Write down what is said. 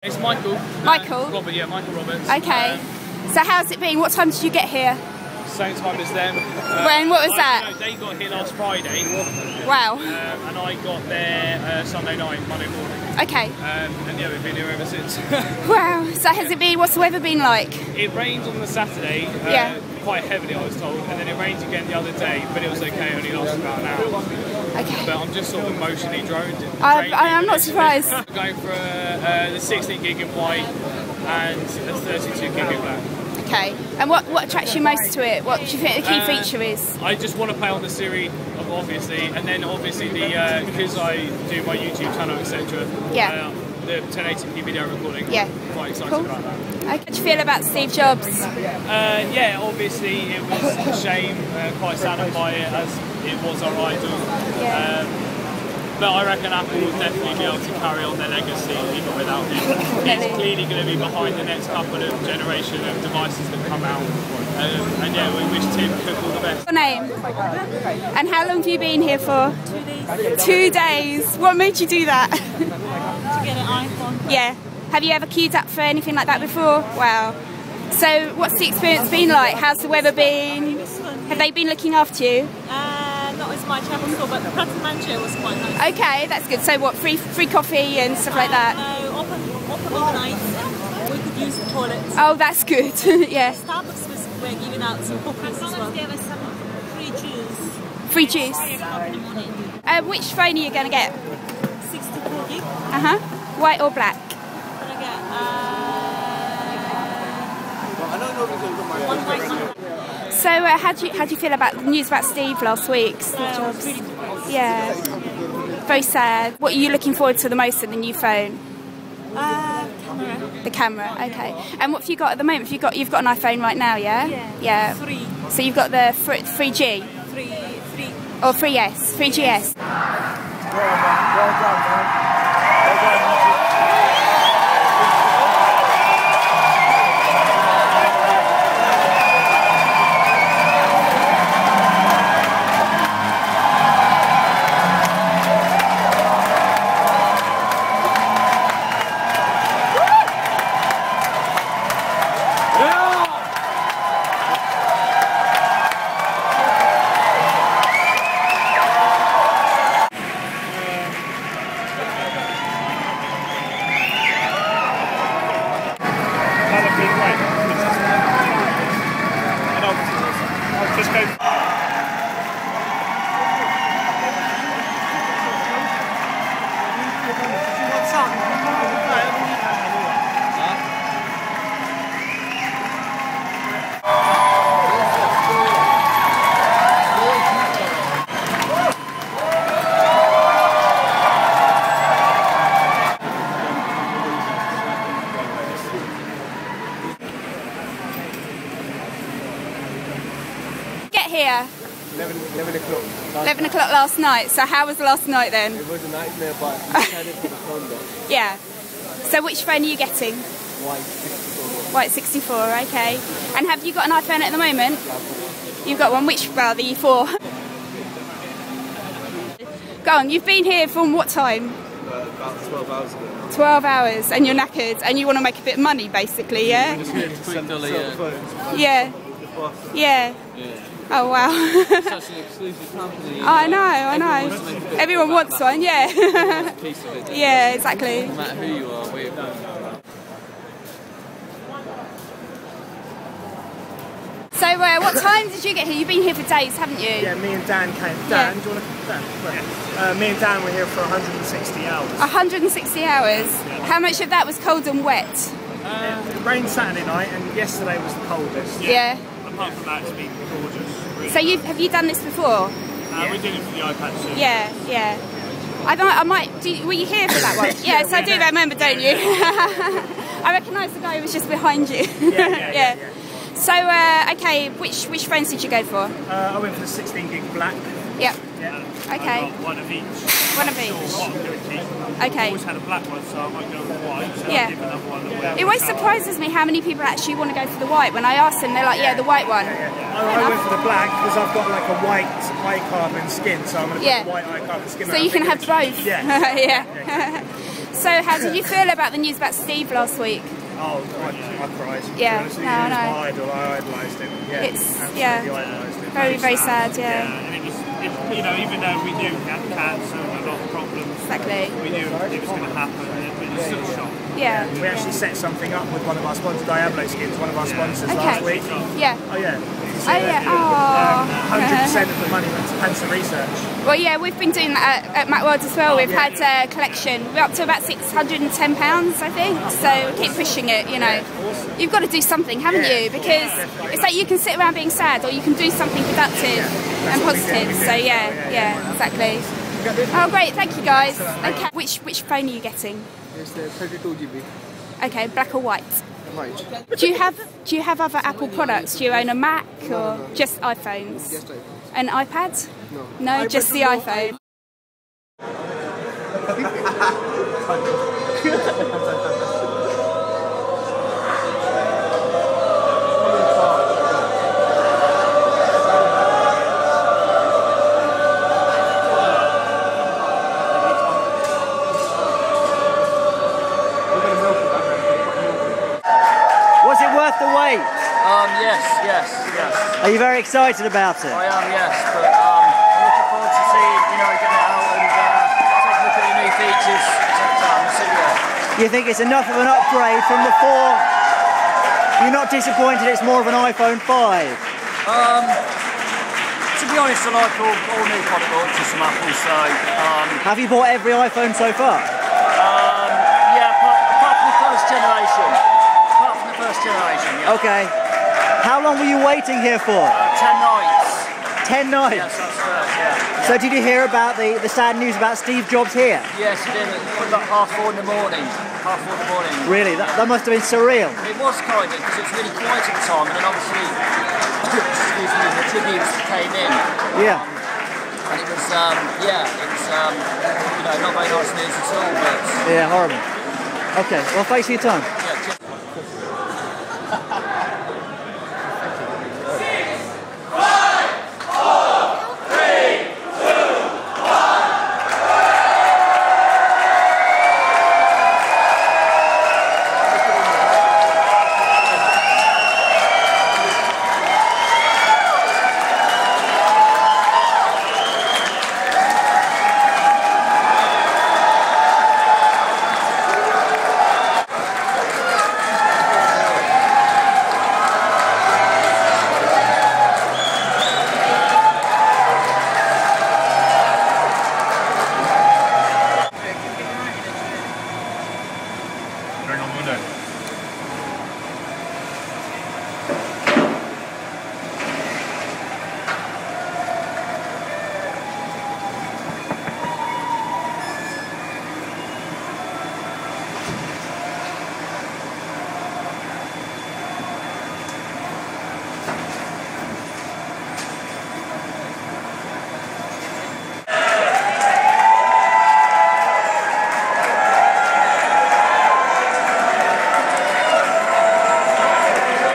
It's Michael. Michael? Robert, yeah, Michael Roberts. Okay. So how's it been? What time did you get here? Same time as them. When? What was that? No, they got here last Friday. Wow. And I got there Sunday night, Monday morning. Okay. And yeah, we've been here ever since. Wow. So has it been, what's the weather been like? It rained on the Saturday, yeah. Quite heavily I was told, and then it rained again the other day, but it was okay, only lasted about an hour. Okay. But I'm just sort of emotionally drained. I'm not surprised. I'm going for the 16 gig in white and the 32 gig in black. Okay. And what attracts you most to it? What do you think the key feature is? I just want to play on the Siri, obviously, and then obviously because I do my YouTube channel, etc. Yeah. The 1080p video recording. Yeah. I'm quite excited about that. How do you feel about Steve Jobs? Yeah, obviously it was a shame, quite saddened by it as it was our idol. Yeah. But I reckon Apple will definitely be able to carry on their legacy even without him. He's clearly going to be behind the next couple of generation of devices that come out. And yeah, we wish Tim Cook all the best. Your name? And how long have you been here for? 2 days. 2 days. What made you do that? To get an iPhone. Yeah. Have you ever queued up for anything like that before? Wow. So what's the experience been like? How's the weather been? Have they been looking after you? Not as much Apple Store, but the Pratt & Manchester was quite nice. Okay, that's good. So what, free coffee and stuff like that? No, open overnight. We could use the toilets. Oh, that's good. Yeah. Starbucks we're giving out some cookies as well. Give us some free juice. Free juice. Which phone are you going to get? 64 gig. White or black? I'm going to get So how do you feel about the news about Steve last week? Steve Jobs. Really depressed. Yeah. Very sad. What are you looking forward to the most in the new phone? Camera. The camera. Okay. And what have you got at the moment? You've got an iPhone right now, yeah? Yeah. 3. 3. So you've got the 3G? 3. Or 3S? 3GS? Well done, man. Here? 11 o'clock. 11 o'clock last night. So how was last night then? It was a nightmare, but we decided for the phone though. Yeah. So which phone are you getting? White 64. White 64, okay. And have you got an iPhone at the moment? You've got one. Which, well, the 4. Go on, you've been here from what time? About 12 hours ago. 12 hours, and you're knackered, and you want to make a bit of money, basically, yeah? Yeah. Yeah. Oh wow. Such an exclusive company. I know. Everyone wants one, yeah. Yeah, exactly. No matter who you are, where you're from. So what time did you get here? You've been here for days, haven't you? Yeah, me and Dan came. Dan, do you want to Dan? Yeah. Me and Dan were here for 160 hours. 160 hours? How much of that was cold and wet? It rained Saturday night and yesterday was the coldest. Yeah. Apart from that, it's been gorgeous. Really. So have you done this before? We did it for the iPad soon. Yeah, yeah. I might. Were you here for that one? Yeah, so I do remember, don't you? I recognise the guy who was just behind you. Yeah. So, okay, which phones did you go for? I went for the 16 gig black. Yep. Yeah. Okay. One of each. One of each. What I'm going to keep. Okay. I've always had a black one, so I might go with white. So Yeah. I'll give another one away. It always surprises me how many people actually want to go for the white. When I ask them, they're like, yeah, the white one. I went for the black because I've got like a white eye carbon skin, so I'm going to put the white eye carbon skin on. So you can have both. Yeah. Yeah. So how did you feel about the news about Steve last week? Oh, I cried. Yeah, He was no, my idol. I idolised him. Yeah, It's idolised him. very sad. Yeah. And it was, you know, even though we knew he had cancer and a lot of problems, Exactly. we knew it was going to happen. It was still a shock. Yeah. We actually set something up with one of our sponsors, Diablo Skins, one of our sponsors last week. Yeah. Oh yeah. Oh yeah. Oh. 100% of the money went to cancer research. Well, yeah, we've been doing that at Macworld as well. We've had a collection. We're up to about £610, I think. So we keep pushing it. You know, you've got to do something, haven't you? Because it's like you can sit around being sad, or you can do something productive and positive. So yeah, exactly. Oh, great! Thank you, guys. Okay, which phone are you getting? It's the 32 GB. Okay, black or white? White. Do you have other Apple products? Do you own a Mac or just iPhones? Just iPhone. An iPad? No. No, just the iPhone. Was it worth the wait? Yes. Are you very excited about it? I am, yes, but I'm looking forward to seeing, you know, getting it out and taking a look at the new features. You think it's enough of an upgrade from the 4? You're not disappointed it's more of an iPhone 5? To be honest, I like all new product launches from Apple, so... Have you bought every iPhone so far? Yeah, apart from the first generation. Yeah. Okay. How long were you waiting here for? 10 nights. 10 nights? Yes, that's correct, yeah. So did you hear about the sad news about Steve Jobs here? Yes, I did. It was like 4:30 in the morning. 4:30 in the morning. Really? That must have been surreal. It was kind of, because it was really quiet at the time, and then obviously, excuse me, the tributes came in. Yeah. And it was, you know, not very nice news at all, but... Yeah, horrible. Okay, well, thanks for your time.